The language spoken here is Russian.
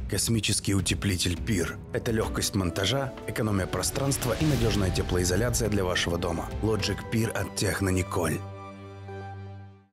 Космический утеплитель Pyr – это легкость монтажа, экономия пространства и надежная теплоизоляция для вашего дома. Logic Pyr от Техно Николь.